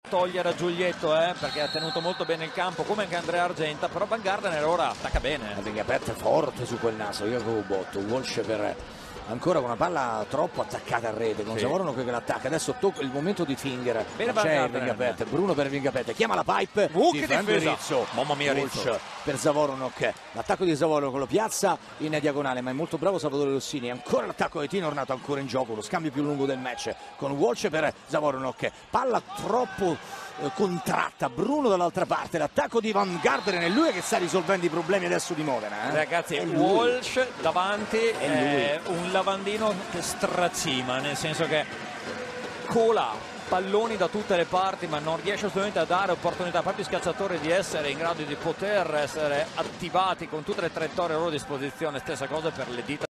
togliere a Giulietto perché ha tenuto molto bene il campo, come anche Andrea Argenta, però Van Gardner ora attacca bene. Vingapetti forte su quel naso, io avevo botto. Walsh per ancora con una palla troppo attaccata a rete, con Zavorno che l'attacca. Adesso tocca il momento di Finger, c'è Vingapetti, Bruno per Vingapetti, chiama la pipe, che difesa, Rizzo. Mamma mia, Walsh Rizzo per Zavornok, l'attacco di Zavornok lo piazza in diagonale, ma è molto bravo Salvatore Rossini. Ancora l'attacco di Tino Ornato, ancora in gioco, lo scambio più lungo del match con Walsh per Zavornok, palla troppo contratta, Bruno dall'altra parte, l'attacco di Van Gardner, è lui che sta risolvendo i problemi adesso di Modena. Ragazzi, Walsh davanti è un lavandino che stracima, nel senso che cola palloni da tutte le parti ma non riesce assolutamente a dare opportunità proprio ai scacciatori di essere in grado di poter essere attivati con tutte le traiettorie a loro disposizione. Stessa cosa per le dita